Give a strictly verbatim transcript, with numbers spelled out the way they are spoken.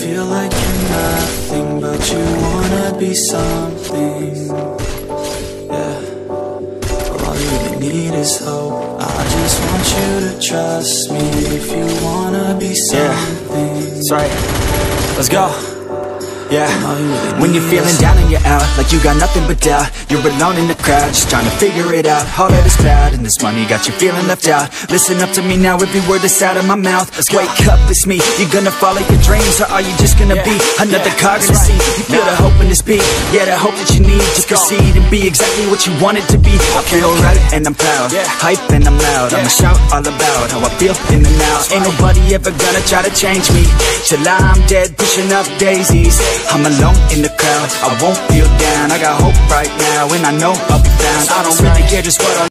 feel like you're nothing, but you wanna be something. Yeah, well, all you really need is hope. I just want you to trust me if you wanna be something. Yeah, that's right. Let's go. Yeah, when you're feeling down and you're out, like you got nothing but doubt, you're alone in the crowd, just trying to figure it out. All that is cloud and this money got you feeling left out. Listen up to me now, every word that's out of my mouth. Wake up, it's me. You gonna follow your dreams, or are you just gonna be another cog in the scene? You feel the hope in this beat, yeah, the hope that you need to proceed and be exactly what you want it to be. I feel right and I'm proud, hype and I'm loud. I'ma shout all about how I feel in the now. Ain't nobody ever gonna try to change me till I'm dead, pushing up daisies. I'm alone in the crowd, I won't feel down. I got hope right now, and I know I'll be found. I don't really care just what I